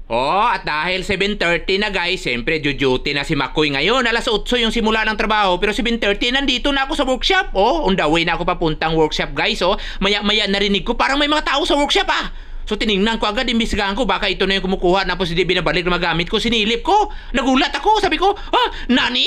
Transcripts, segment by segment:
Oh, at dahil 7:30 na guys, siyempre duty na si Makoy ngayon. Alas 8 yung simula ng trabaho, pero 7:30 nandito na ako sa workshop. Oh, on the way na ako papuntang workshop guys. Oh, maya-maya narinig ko parang may mga tao sa workshop ah. So tiningnan ko agad, imbisigahan ko, baka ito na yung kumukuha na po si Debbie na balik na magamit ko. Sinilip ko, nagulat ako, sabi ko, nani?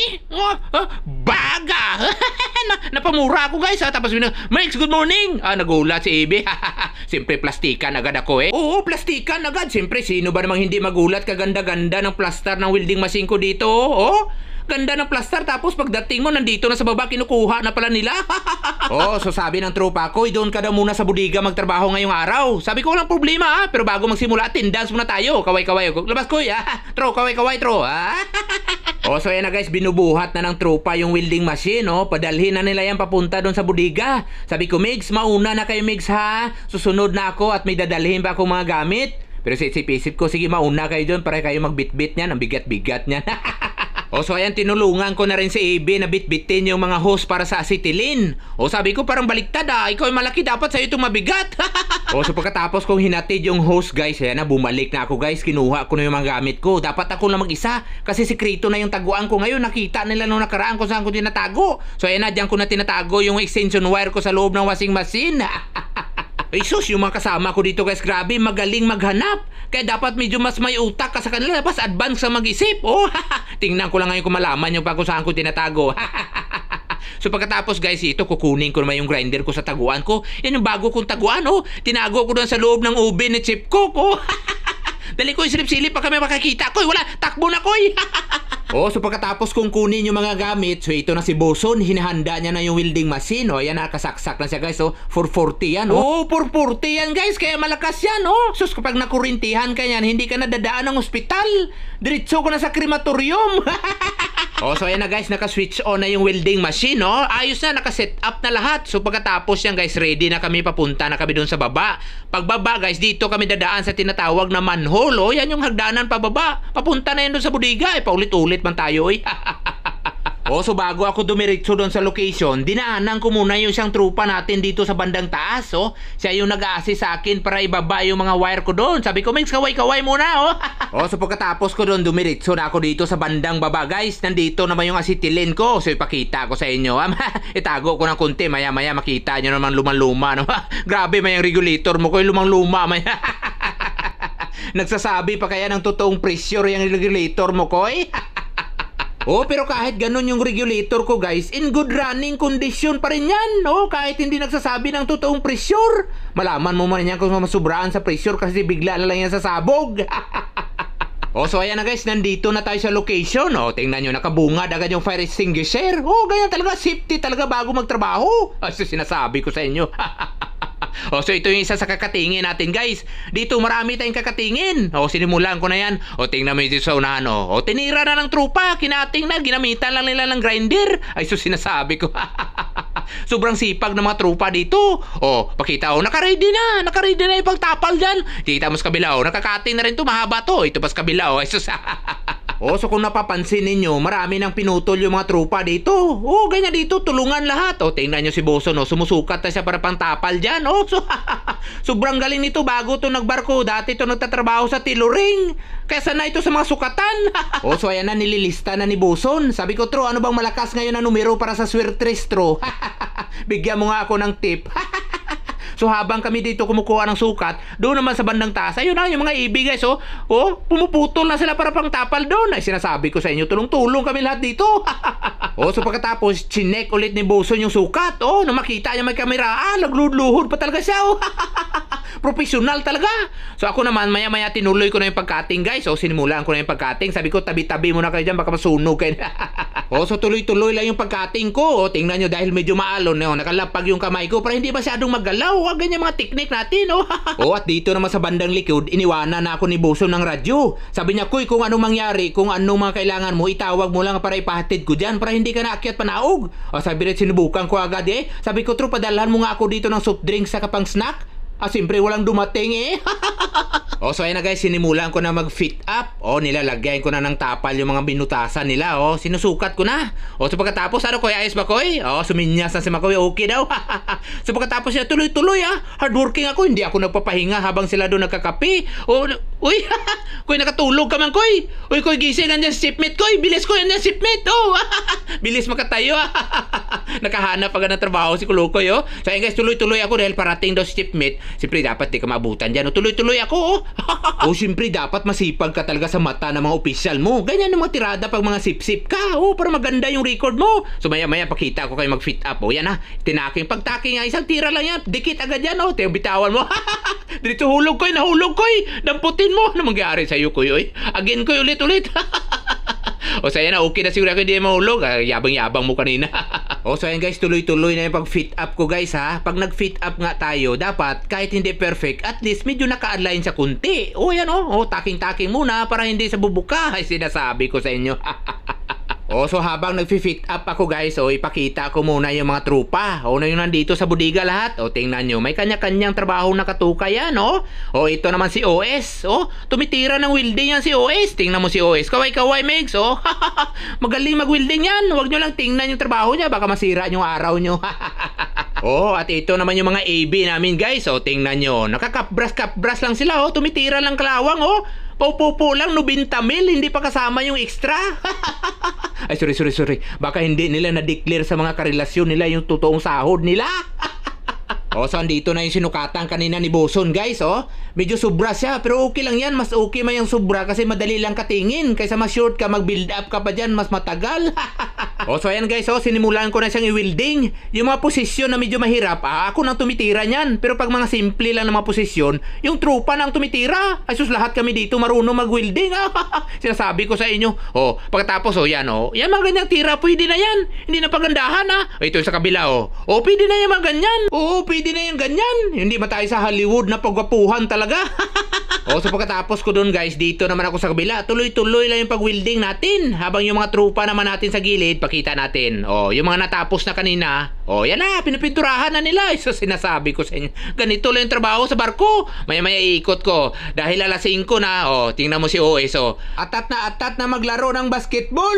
Baga! Napamura ako guys, tapos Mix, good morning! Nagulat si Ebe. Siyempre plastikan agad ako eh. Oo, plastikan agad. Siyempre, sino ba namang hindi magulat, kaganda-ganda ng plaster ng welding machine ko dito, oh? Ganda ng plaster, tapos pagdating mo, nandito na sa baba, kinukuha na pala nila. So sabi ng tropa ko, doon ka daw muna sa budiga magtrabaho ngayong araw. Sabi ko, walang problema pero bago magsimula, dance muna tayo. Kaway-kaway. Labas ko, Tro, kaway-kaway, tro, so yan na guys, binubuhat na ng tropa yung welding machine, padalhin na nila yan papunta doon sa budiga. Sabi ko, Migs, mauna na kayo, Migs, ha? Susunod na ako at may dadalhin pa akong mga gamit. Pero sa isip-isip ko, sige, mauna kayo doon para kayo magbitbit niyan. Ang bigat-bigat niyan. So ayan, tinulungan ko na rin si Ebe na bitbitin yung mga hose para sa acetylene. Sabi ko, parang baliktad ikaw ay malaki, dapat sa'yo itong mabigat. So pagkatapos kong hinatid yung hose guys, ayan na, bumalik na ako guys, kinuha ko na yung mga gamit ko. Dapat ako lang mag-isa, kasi sikrito na yung taguan ko ngayon. Nakita nila nung nakaraan kung saan ko tinatago. So ayan na, dyan ko na tinatago yung extension wire ko sa loob ng washing machine. Ay sus, yung mga kasama ko dito guys, grabe, magaling maghanap. Kaya dapat medyo mas may utak ka sa kanila, mas advance sa mag-isip. Tingnan ko lang ngayon kung malaman yung kung saan ko tinatago. So pagkatapos guys, ito kukunin ko naman yung grinder ko sa taguan ko. Yan yung bago kong taguan, tinago ko doon sa loob ng ube ni Chip Cook, Dali ko, silip-silip pa kami makakita. Koy, wala, takbo na, Koy. So pagkatapos kong kunin yung mga gamit, so ito na si Boson, hinahanda niya na yung welding machine. Ayan, nakasaksak na siya guys, 440 yan. 440 yan guys, kaya malakas yan, Sus, kapag nakurintihan ka yan, hindi ka na dadaan ng ospital. Diretso ko na sa krematorium. So ayan na guys, naka-switch on na yung welding machine, Ayos na, naka-set up na lahat. So pagkatapos yan guys, ready na kami, papunta na kami doon sa baba. Pagbaba guys, dito kami dadaan sa tinatawag na manhole, Yan yung hagdanan pababa. Papunta na yan doon sa budiga, paulit-ulit man tayo, so bago ako dumiretso doon sa location, dinaanan ko muna yung isang trupa natin dito sa bandang taas, Siya yung nag-a-assist sa akin para ibaba yung mga wire ko doon. Sabi ko, Mix, kaway-kaway muna, So pagkatapos ko doon, dumiretso na ako dito sa bandang baba, guys. Nandito naman yung acetylene ko. So ipakita ko sa inyo. Itago ko ng konti, maya-maya makita nyo naman lumang-luma, Grabe, may yung regulator mo ko, yung lumang-luma, maya. Nagsasabi pa kaya ng totoong pressure yung regulator mo ko, pero kahit ganun yung regulator ko guys, in good running condition pa rin yan, kahit hindi nagsasabi ng totoong pressure. Malaman mo man yan kung masubraan sa pressure kasi bigla na lang yan sasabog. So ayan na guys, nandito na tayo sa location. Tingnan nyo, nakabungad agad yung fire extinguisher. Ganyan talaga, safety talaga bago magtrabaho. So sinasabi ko sa inyo. So ito yung isa sa kakatingin natin guys. Dito marami tayong kakatingin. Sinimulan ko na yan. Tingnan mo dito sa unahan. Tinira na ng trupa. Kinating na. Ginamitan lang nila ng grinder. Ay so sinasabi ko. Sobrang sipag ng mga trupa dito. Pakita naka-ready na. Naka-ready na yung pagtapal dyan. Kita mo sa kabila. Nakakating na rin to. Mahaba to. Ito pa sa kabila. Ay sus. So kung napapansin ninyo, marami nang pinutol yung mga trupa dito. Ganyan dito, tulungan lahat. Tingnan nyo si Boson, sumusukat na siya para pang tapal dyan. Sobrang galing nito, bago to nagbarko. Dati to nagtatrabaho sa tiluring. Kaya sana ito sa mga sukatan. So ayan na, nililista na ni Boson. Sabi ko, Tro, ano bang malakas ngayon na numero para sa Swertres, Tro? Bigyan mo nga ako ng tip. So habang kami dito kumukuha ng sukat, doon naman sa bandang taas, ayun na yung mga ibig guys, pumuputol na sila para pang tapal doon. Ay sinasabi ko sa inyo, tulong-tulong kami lahat dito. So pagkatapos, chinek ulit ni Boson yung sukat. Nung makita niya may kamera, nagluhod pa talaga siya. Professional talaga. So ako naman, maya-maya tinuloy ko na yung pagkating guys. Sinimulan ko na yung pagkating. Sabi ko, tabi-tabi muna kayo dyan, baka masunog kayo. So tuloy-tuloy lang yung pagkating ko. Tingnan nyo, dahil medyo maalon, nakalapag yung kamay ko para hindi masyadong maggalaw. Ganyan mga teknik natin, at dito naman sa bandang likod, iniwanan na ako ni Boson ng radyo. Sabi niya, Kuy, kung anong mangyari, kung anong mga kailangan mo, itawag mo lang para ipahatid ko dyan para hindi ka naakyat panaog. Sabi rin, sinubukan ko agad Sabi ko, Tro, padalhan mo nga ako dito ng soft drinks sa kapang snack. Siyempre walang dumating So ayun na guys, sinimulan ko na mag-fit up. Nilalagyan ko na ng tapal yung mga binutasan nila. Sinusukat ko na. So pagkatapos, ano koy, ayos ba koy? Suminyas na si Makoy, okay daw. So pagkatapos niya, tuloy-tuloy hardworking ako, hindi ako nagpapahinga habang sila doon nagkakape. Uy, koy, nakatulog ka man koy. Uy, koy, gising, andyan si shipmate koy. Bilis koy, andyan si shipmate. Bilis makatayo. Nakahanap agad ng trabaho si Kulukoy. So ayun guys, tuloy-tuloy ako dahil parating daw si shipmate. Siyempre dapat di ka maabutan dyan. Tuloy-tuloy ako. Siyempre dapat masipag ka talaga sa mata ng mga opisyal mo. Ganyan ang mga tirada pag mga sip-sip ka. Para maganda yung record mo. So maya-maya pakita ko kayo mag-fit up. Yan tinaking. Pagtaking nga, isang tira lang yan. Dikit agad yan. Bitawan mo. Dito hulog koy, nahulog koy. Damputin mo. Ano mangyari sa'yo koy? Again koy, ulit-ulit. So ayan na, okay na siguro ako hindi mahulog. Yabang-yabang mo kanina. So ayan guys, tuloy-tuloy na yung pag-fit up ko guys ha. Pag nag-fit up nga tayo, dapat kahit hindi perfect, at least medyo naka-align sa kunti. Yan taking-taking muna para hindi sa bubuka. Ay, sinasabi ko sa inyo. So habang nag-fit up ako guys, ipakita ko muna yung mga trupa. Na yung nandito sa bodega lahat. Tingnan nyo, may kanya-kanyang trabaho na katuka yan. Ito naman si OS. Tumitira ng welding yan si OS. Tingnan mo si OS. Kaway-kaway, Megs. Magaling mag-welding yan. Huwag nyo lang tingnan yung trabaho niya. Baka masira yung araw nyo. At ito naman yung mga AB namin guys. Tingnan nyo. Nakakapbras lang sila. Tumitira lang kalawang. Paupo lang, 90 mil, hindi pa kasama yung extra. Ay, sorry. Baka hindi nila na-declare sa mga karelasyon nila yung totoong sahod nila. So andito na yung sinukatan kanina ni Boson guys. Medyo sobra siya, pero okay lang yan. Mas okay man yung sobra kasi madali lang katingin. Kaysa mas short ka, mag-build up ka pa dyan, mas matagal. So ayan guys, sinimulan ko na siyang i-welding. Yung mga posisyon na medyo mahirap, ako nang tumitira niyan. Pero pag mga simple lang na mga posisyon, yung trupa nang tumitira. Ay sus, lahat kami dito marunong mag-welding. Sinasabi ko sa inyo. Pagkatapos, yan mga ganyang tira, pwede na yan. Hindi na pagandahan ito sa kabila pwede na yung mga ganyan. Pwede na yung ganyan. Hindi ba tayo sa Hollywood na pagwapuhan talaga? So pagkatapos ko doon guys, dito naman ako sa kabila. Tuloy-tuloy lang yung pag-welding natin. Habang yung mga trupa naman natin sa gilid, pakita natin. Yung mga natapos na kanina, yan na, pinipinturahan na nila. So sinasabi ko sa inyo, ganito lang yung trabaho sa barko. Maya-maya iikot ko. Dahil alas 5 na, tingnan mo si OS, atat na maglaro ng basketball,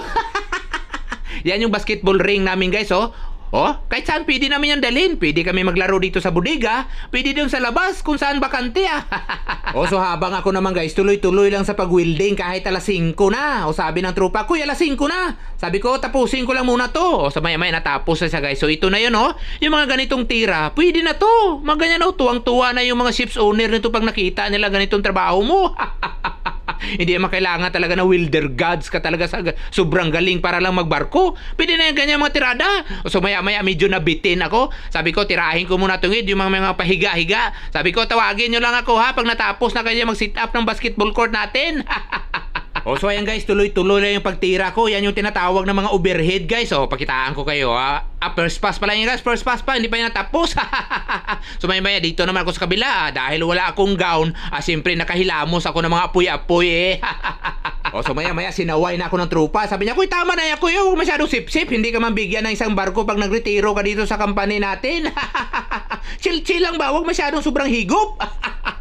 Yan yung basketball ring namin guys, kahit saan pwede namin yan dalhin. Pwede kami maglaro dito sa bodega. Pwede doon sa labas kung saan bakante So habang ako naman guys, tuloy-tuloy lang sa pag-welding kahit alas 5 na. Sabi ng tropa, kuy alas 5 na. Sabi ko, tapusin ko lang muna to. So maya-maya natapos na siya guys. So ito na yun yung mga ganitong tira. Pwede na to. Mga ganyan tuwang-tuwa na yung mga ship's owner nito pag nakita nila ganitong trabaho mo. Hindi naman kailangan talaga na welder gods ka talaga sa sobrang galing para lang magbarko. Pwede na yung ganyan mga tirada. So maya-maya medyo nabitin ako. Sabi ko, tirahin ko muna tungid yung mga pahiga-higa. Sabi ko, tawagin nyo lang ako pag natapos na kayo mag-sit up ng basketball court natin. So ayan guys, tuloy-tuloy lang yung pagtira ko. Yan yung tinatawag ng mga overhead guys. Pakitaan ko kayo first pass pa lang yun guys. First pass pa, hindi pa yung natapos. So maya-maya dito naman ako sa kabila. Dahil wala akong gown, siyempre nakahilamos ako ng mga apoy-apoy So maya-maya sinaway na ako ng trupa. Sabi niya, kuy tama na yan kuy, huwag masyadong sip-sip. Hindi ka man bigyan ng isang barko pag nagretiro ka dito sa company natin. Chill-chill lang ba, huwag masyadong sobrang higop.